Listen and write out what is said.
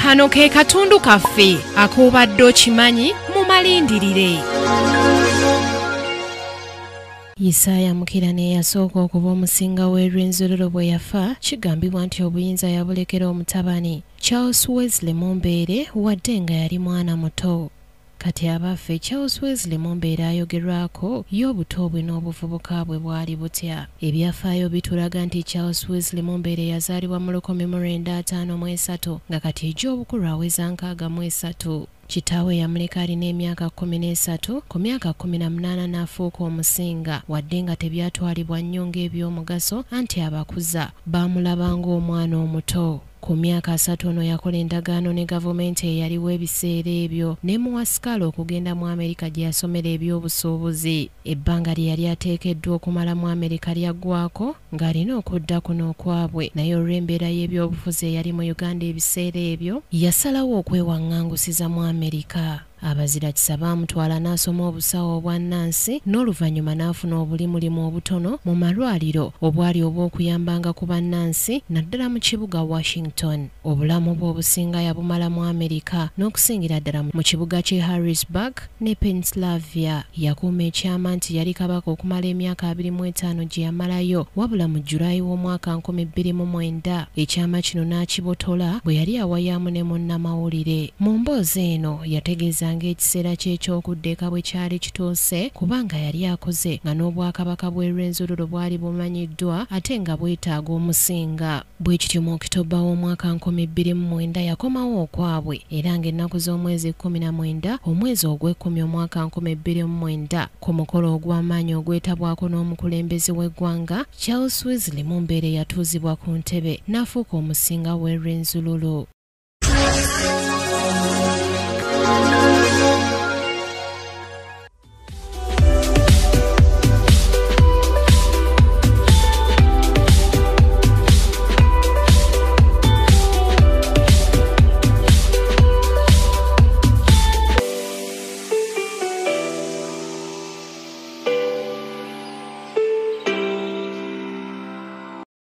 Kano ke katundu kaffe ak'obadde okimanyi mu malindirire. Isaaya Mukirane yasooka okuba omusinga w'Erwenzururu bwe yafa kigambibwa nti obuyinza yabulekera omutabani Charles Wesley Mumbere wadde nga yali mwana muto. Kati abaffe Charles Wesley Mumbere ayogerwako y'obuto bwe n'obuvubuka bwe bwali butya. Ebyafaayo bitulaga nti Charles Wesley Mumbere yazaalibwa mu 1953 nga kati egy'obukulu aweza 63. Kitaawe yamuleka alina emyaka 13, ku myaka 18 n'afuuka omusinga wadde nga tebyatwalibwa nnyo ng'ebyomugaso anti abakuza baamulaba ng'omwana omuto. Ku myaka 3 ono yakola endagaano ne gavumenti eyaliwo ebiseera ebyo n'emuwa sikaala okugenda mu Amerika gye yasomera eby'obusuubuzi. Ebbanga lye yali ateekeddwa okumala mu Amerika lyaggwako ng'alina okudda kuno okwabwe, naye olw'embeera y'ebyobufuzi eyali mu Uganda ebiseera ebyo yasalawo okwewaŋŋangusiza mu Amerika. Abazirakisa baamutwala n'asoma obusawo obwannansi n'oluvannyuma n'afuna obulimulimu obutono mu malwaliro obwali obw'okuyambanga ku bannansi naddala mu kibuga Washington. Obulamu bwe obusinga yabumala mu Amerika n'okusingira ddala mu kibuga ky'e Harrisburg ne Pennsylvania. Yakuuma ekyama nti yali kabaka okumala emyaka 25 gye yamalayo, wabula mu Julayi w'omwaka 2009 ekyama kino n'akibotola bwe yali awayaamu ne munnamawulire. Mu mboozi eno yategeeza ng'ekiseera kye eky'okuddeeka bwe kyali kituuse kubanga yali akoze nga n'obwakabaka bw'Erwenzururu bwali bumanyiddwa ate nga bwetaaga omusinga. Bwe kityo mu Okitoba w'omwaka 2009 yakomawo okwabwe era ng'ennaku z'omwezi 19 omwezi ogw'ekumi omwaka 2009 ku mukolo ogw'amaanyi ogwetabwako n'omukulembeze w'eggwanga Charles Wesley Mumbere yatuuzibwa ku ntebe n'afuuka omusinga w'Erwenzururu.